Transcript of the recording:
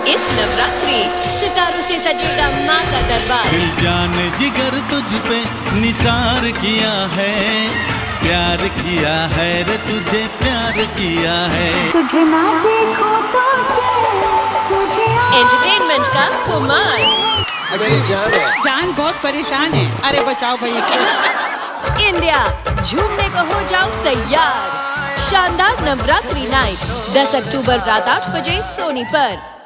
इस नवरात्रि सितारों से सजेगा माँ का दरबार। दिल जान जिगर तुझ पे निसार किया है, प्यार किया है रे तुझे प्यार किया है। तुझे ना देखो तो मुझे एंटरटेनमेंट का खुमार। जान बहुत परेशान है, अरे बचाओ भाई इससे। इंडिया झूमने को हो जाओ तैयार। शानदार नवरात्रि नाइट 10 अक्टूबर रात 8 बजे सोनी पर।